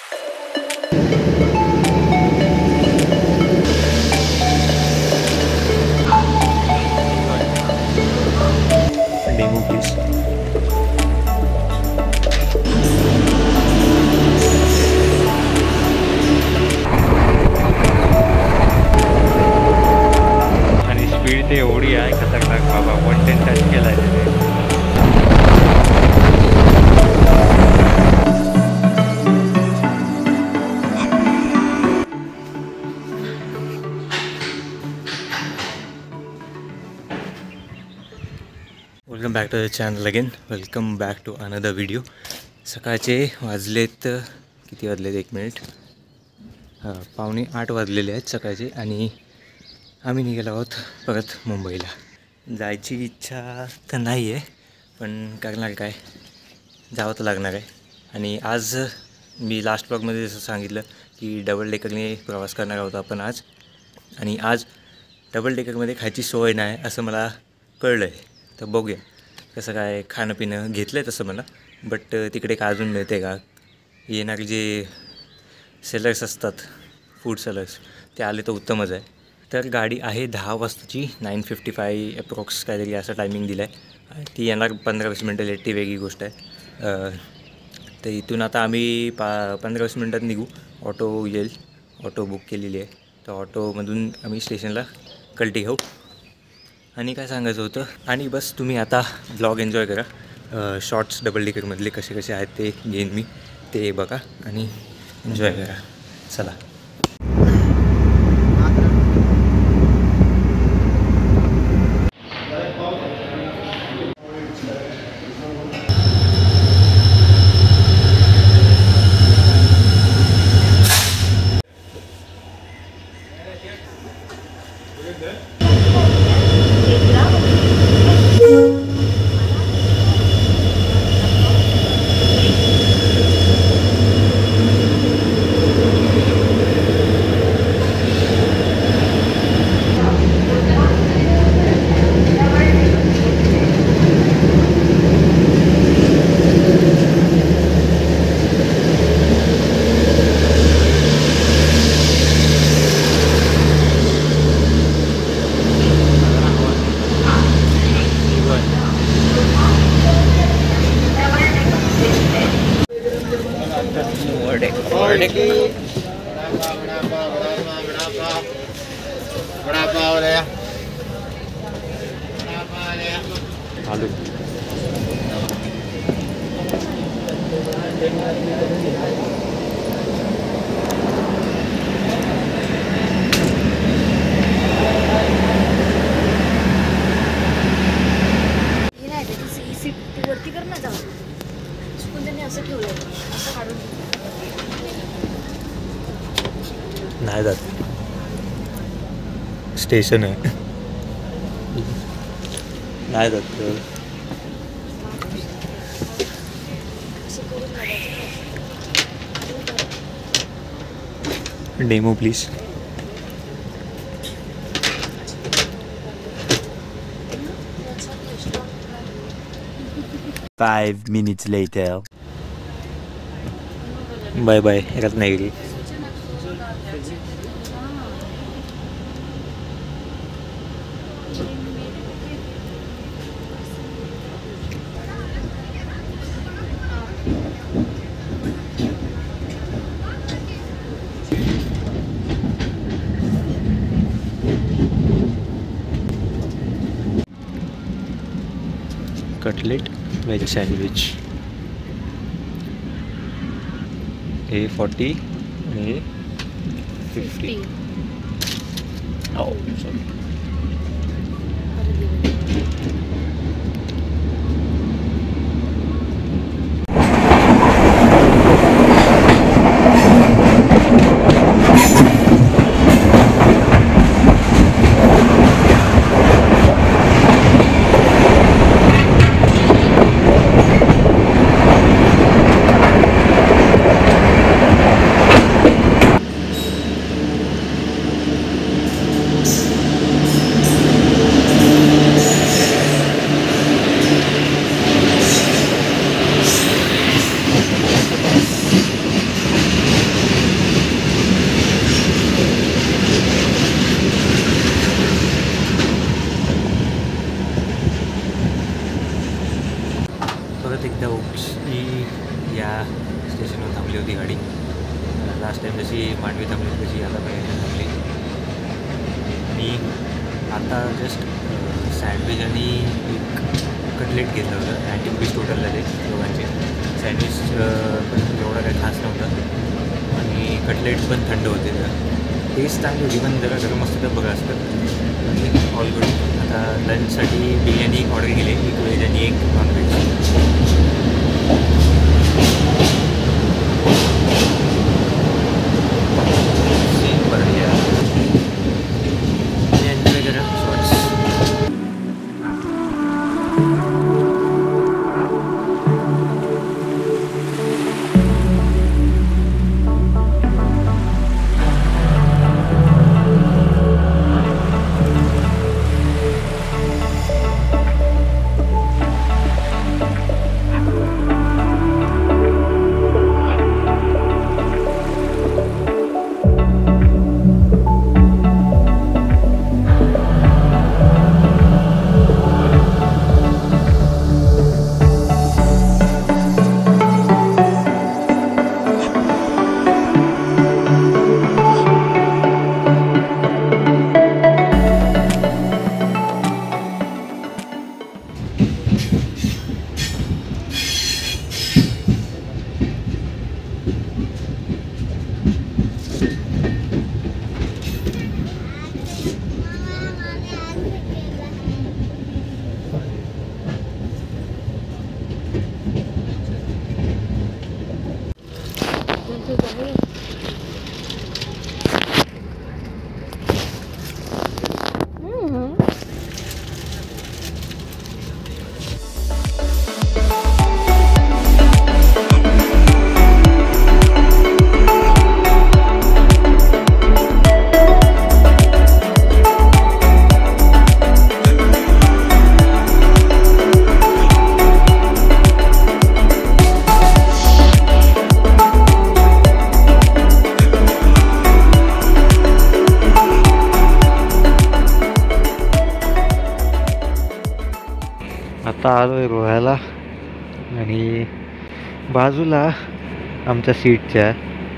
Demo please. आणि speed ते एवढी आहे खतरनाक बाबा. 110 टच केला आहे त्याने. Welcome back to the channel again. Welcome back to another video. सकाळचे वाजलेत किती वाजलेत 1 मिनिट 7:45 वाजलेले आहेत सकाळचे. आणि आम्ही निघालो आहोत परत मुंबईला. जायची इच्छा तर नाही आहे पण करणार काय, जावं तर लागणार आहे. आणि आज मी लास्ट ब्लॉगमध्ये जसं सांगितलं की डबल डेकरने प्रवास करणार आहोत आपण आज. आणि आज डबल डेकरमध्ये खायची सोय नाही असं मला कळलं आहे. तर बघूया कसं काय खाणं पिणं घेतलं आहे तसं मला. बट तिकडे काय अजून मिळते का, येणारे जे सेलर्स असतात फूड सेलर्स ते आले तर उत्तमच आहे. तर गाडी आहे 10 वाजताची, 9:55 अप्रॉक्स काहीतरी असं टायमिंग दिलं आहे. ती येणार 15-20 मिनटं लेट, ती वेगळी गोष्ट आहे. तर इथून आता आम्ही 15-20 मिनटात निघू. ऑटो येईल, ऑटो बुक केलेली आहे. तर ऑटोमधून आम्ही स्टेशनला कल्टी घेऊ. आणि काय सांगायचं होतं, आणि बस तुम्ही आता ब्लॉग एन्जॉय करा. शॉर्ट्स डबल डेकरमधले कसे कसे आहेत ते घेईन मी, ते बघा आणि एन्जॉय करा. चला. आलू वरती कर ना, जाऊ चुकून त्यांनी असं ठेवलं, असं काढून नाही जात. स्टेशन आहे, नाही जात. Demo please. Five minutes later. Bye bye Ratnagiri. Cutlet veg sandwich हे 40 आणि 50. हो सॉरी. होती गाडी. लास्ट टाईम जशी मांडवी थांबली तशी आता पण थांबली. आणि आता जस्ट सँडविच आणि एक कटलेट घेतलं होतं. ₹90 टोटल झाले दोघांचे. सँडविच पण एवढं काही खास नव्हतं आणि कटलेट पण थंड होते. जरा टेस्ट चांगली होती पण जरा गरम असतं तर बघा असतं. आणि ऑल गुड. आता लंचसाठी बिर्याणी ऑर्डर केली, एक व्हेज आणि एक नॉनव्हेज. एन्जॉय करा शॉर्ट्स. आता आलो आहे गोव्याला आणि बाजूला आमच्या सीटच्या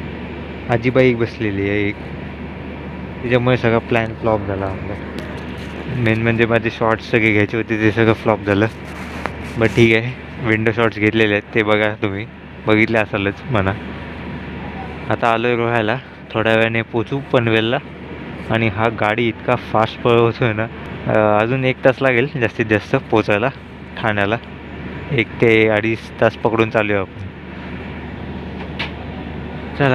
आजीबाई बसलेली आहे एक. त्याच्यामुळे सगळा प्लॅन फ्लॉप झाला आमचा. मेन म्हणजे माझे शॉर्ट्स सगळे घ्यायचे होते ते सगळं फ्लॉप झालं. बट ठीक आहे, विंडो शॉर्ट्स घेतलेले आहेत ते बघा, तुम्ही बघितले असालच म्हणा. आता आलो आहे गोव्याला, थोड्या वेळाने पोचू पनवेलला. आणि हा गाडी इतका फास्ट पळवतो आहे ना, अजून 1 तास लागेल जास्तीत जास्त पोचायला ठाण्याला. 1 ते 2.5 तास पकडून चालू आहे आपण. चला.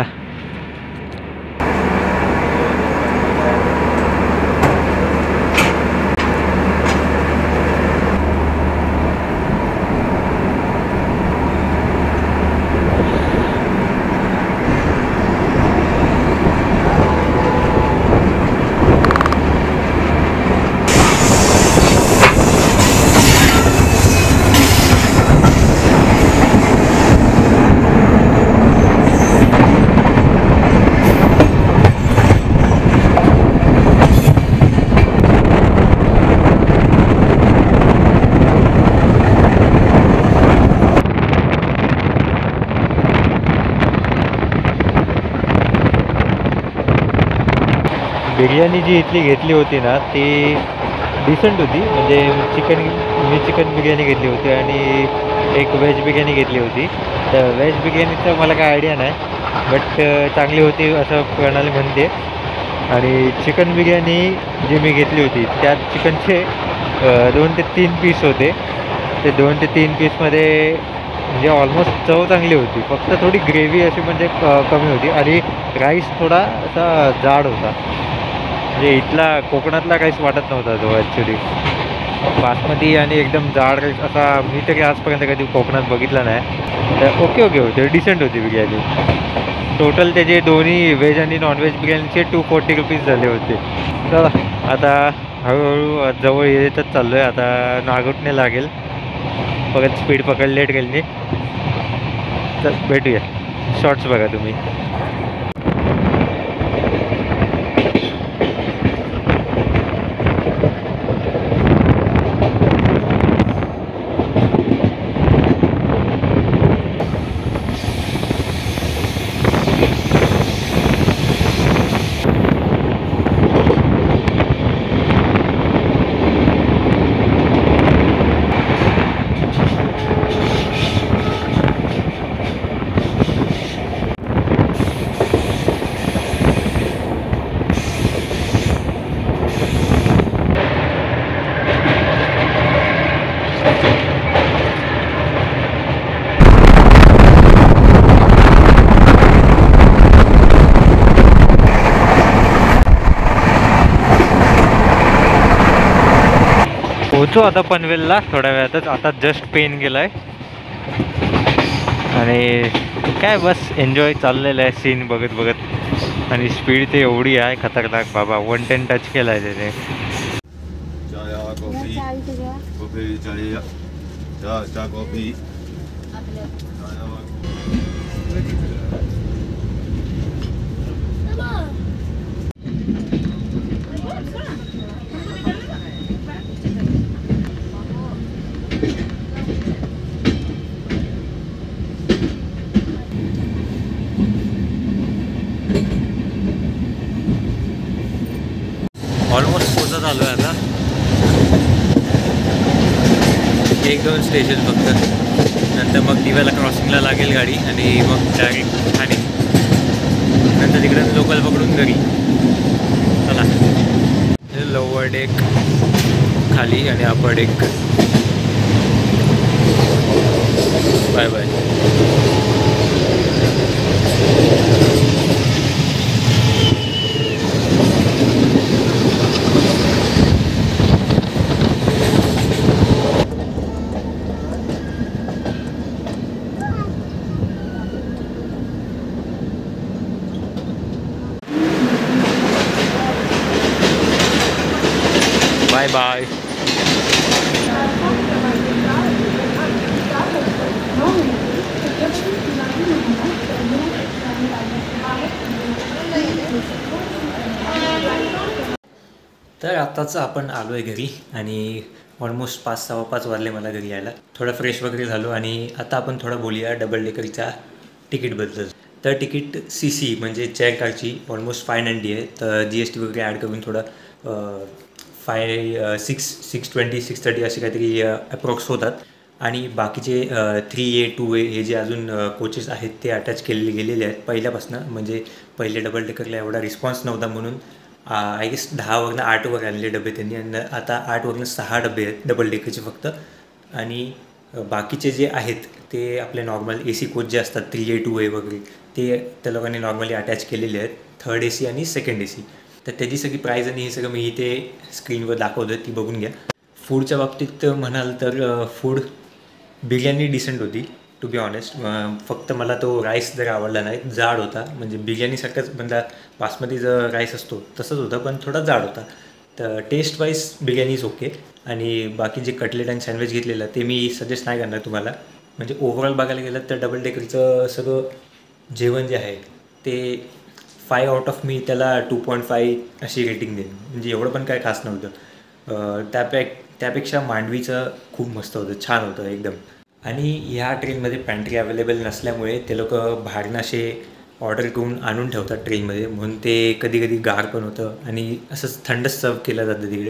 बिर्याणी जी इथली घेतली होती ना ती डिसेंट होती. म्हणजे मी चिकन बिर्याणी घेतली होती आणि एक व्हेज बिर्याणी घेतली होती. तर व्हेज बिर्याणीचं मला काय आयडिया नाही, बट चांगली होती असं प्रणाली म्हणते. आणि चिकन बिर्याणी जी मी घेतली होती त्यात चिकनचे 2 ते 3 पीस होते. ते 2 ते 3 पीसमध्ये म्हणजे ऑलमोस्ट चव चांगली होती, फक्त थोडी ग्रेव्ही अशी म्हणजे कमी होती. आणि राईस थोडा असा जाड होता. म्हणजे इथला कोकणातला काहीच वाटत नव्हता तो ॲक्च्युली. बासमती आणि एकदम जाड राईस असा मी तरी आजपर्यंत कधी कोकणात बघितला नाही. तर ओके होते, डिसेंट होती बिर्याणी. टोटल त्याचे दोन्ही व्हेज आणि नॉनव्हेज बिर्याणीचे ₹240 झाले होते. चला आता हळूहळू जवळ येतच चाललो आहे. आता नागोठणे लागेल, परत स्पीड पकडले ट्रेनने. तर भेटूया. शॉर्ट्स बघा तुम्ही. पोचतो आता पनवेलला थोड्या वेळातच. आता जस्ट पेन गेलाय आणि काय बस एन्जॉय चाललेलं आहे सीन बघत बघत. आणि स्पीड ते एवढी आहे खतरनाक बाबा. 110 टच केला आहे त्याने. ऑलमोस्ट पोचत आलो आहे आता. 1-2 स्टेशन फक्त, नंतर मग दिव्याला क्रॉसिंगला लागेल गाडी आणि मग डायरेक्ट ठाणे. नंतर तिकडं लोकल पकडून घरी. चला, लोअर डेक खाली आणि upper deck. Bye bye. Bye bye. तर आत्ताच आपण आलो आहे घरी आणि ऑलमोस्ट 5-5:15 वाजले मला घरी यायला. थोडं फ्रेश वगैरे झालो आणि आता आपण थोडं बोलूया डबल डेकरच्या तिकीटबद्दल. तर तिकीट CC म्हणजे चेअर कारची ऑलमोस्ट 590 आहे. तर GST वगैरे ॲड करून थोडं 620-630 असे काहीतरी अप्रॉक्स होतात. आणि बाकीचे 3A 2A हे जे अजून कोचेस आहेत ते अटॅच गेलेले आहेत पहिल्यापासून. म्हणजे पहिले डबल डेकरला एवढा रिस्पॉन्स नव्हता म्हणून आय गेस 10वरून 8वर आणले डबे त्यांनी. आणि आता 8वरून 6 डबे आहेत डबल डेकरचे फक्त. आणि बाकीचे जे आहेत ते आपले नॉर्मल AC कोच जे असतात 3A 2A वगैरे ते त्या लोकांनी नॉर्मली अटॅच केलेले आहेत. 3rd AC आणि 2nd AC. तर त्याची सगळी प्राईज आणि हे सगळं मी इथे स्क्रीनवर दाखवतो, ती बघून घ्या. फूडच्या बाबतीत म्हणाल तर फूड बिर्याणी डिसेंट होती टू बी ऑनेस्ट. फक्त मला तो राईस जर आवडला नाही, जाड होता. म्हणजे बिर्याणीसारखंच म्हणजे बासमती जो राईस असतो तसंच होतं पण थोडा जाड होता. तर taste wise biryani is okay. आणि बाकी जे कटलेट आणि सँडविच घेतलेलं ते मी सजेस्ट नाही करणार तुम्हाला. म्हणजे ओव्हरऑल बघायला गेलं तर डबल डेकरचं सगळं जेवण जे आहे ते 5 आउट ऑफ मी त्याला 2.5 अशी रेटिंग देईन. म्हणजे एवढं पण काय खास नव्हतं. त्यापेक्षा मांडवीचं खूप मस्त होतं, छान होतं एकदम. आणि ह्या ट्रेनमध्ये पॅन्ट्री अवेलेबल नसल्यामुळे ते लोक बाहेरनं असे ऑर्डर करून आणून ठेवतात ट्रेनमध्ये. म्हणून ते कधी कधी गार पण होतं आणि असंच थंडच सर्व केलं जातं तिकडे.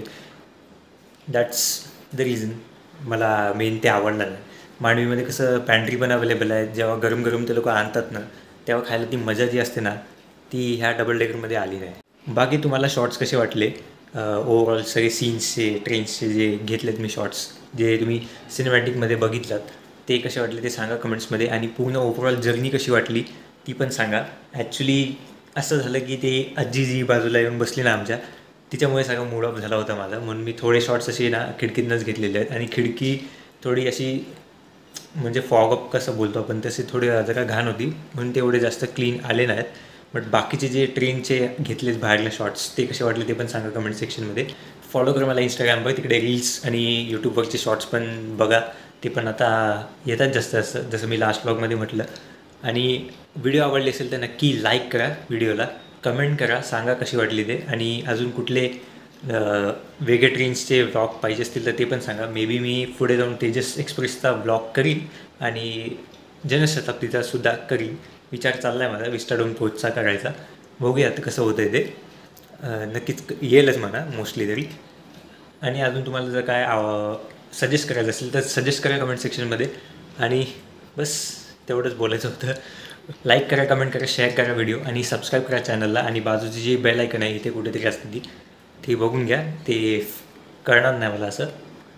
दॅट्स द रिझन मला मेन ते आवडलं नाही. मांडवीमध्ये कसं पॅन्ट्री पण अवेलेबल आहे. जेव्हा गरम गरम ते लोक आणतात ना तेव्हा खायला ती मजा जी असते ना ती ह्या डबल डेकरमध्ये आली नाही. बाकी तुम्हाला शॉर्ट्स कसे वाटले? ओव्हरऑल सगळे सीन्सचे ट्रेन्सचे जे घेतलेत मी शॉर्ट्स, जे तुम्ही सिनेमॅटिकमध्ये बघितलात ते कसे वाटले ते सांगा कमेंट्समध्ये. आणि पूर्ण ओव्हरऑल जर्नी कशी वाटली ती पण सांगा. ॲक्च्युली असं झालं की ते आजी जी बाजूला येऊन बसली ना आमच्या, तिच्यामुळे सगळा मूड ऑफ झाला होता माझा. म्हणून मी थोडे शॉर्ट्स असे ना खिडकीतनंच घेतलेले आहेत. आणि खिडकी थोडी अशी म्हणजे फॉग अप कसं बोलतो आपण तसे थोडे जरा घाण होती म्हणून तेवढे जास्त क्लीन आले नाहीत. बट बाकीचे जे ट्रेनचे घेतलेत बाहेरले शॉर्ट्स ते कसे वाटले ते पण सांगा कमेंट सेक्शनमध्ये. फॉलो करा मला इंस्टाग्रामवर, तिकडे रील्स आणि यूट्यूबवरचे शॉर्ट्स पण बघा. ते पण आता येतात जास्त असं, जसं मी लास्ट ब्लॉगमध्ये म्हटलं. आणि व्हिडिओ आवडले असेल तर नक्की लाईक करा व्हिडिओला, कमेंट करा, सांगा कशी वाटली ते. आणि अजून कुठले वेगळे ट्रेन्सचे व्लॉग पाहिजे असतील तर ते पण सांगा. मे बी मी पुढे जाऊन तेजस एक्सप्रेसचा व्लॉग करीन आणि जनशताब्दीचा सुद्धा करीन. विचार चालला आहे माझा विस्टाडोम कोचचा करायचा. बघूया आता कसं होतं आहे ते. नक्कीच येईलच म्हणा मोस्टली तरी. आणि अजून तुम्हाला जर काय सजेस्ट करायचं असेल तर सजेस्ट करा कमेंट सेक्शनमध्ये. आणि बस तेवढंच बोलायचं होतं. लाईक करा, कमेंट करा, शेअर करा व्हिडिओ आणि सबस्क्राईब करा चॅनलला. आणि बाजूची जी बेल आयकन आहे इथे कुठेतरी असते ती बघून घ्या. ते कळणार नाही मला असं,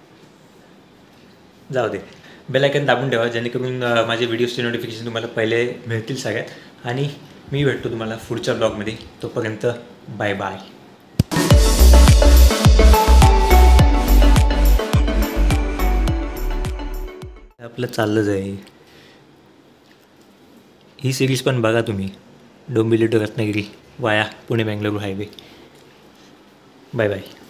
जाऊ दे. बेल आयकन दाबून ठेवा जेणेकरून माझे व्हिडिओजचे नोटिफिकेशन तुम्हाला पहिले मिळतील सगळ्यात. आणि मी भेटतो तुम्हाला पुढच्या ब्लॉगमध्ये. तोपर्यंत बाय बाय. आपलं चाललंच आहे. ही सिरीज पण बघा तुम्ही, Dombivli to Ratnagiri via Pune Bangalore highway. Bye bye.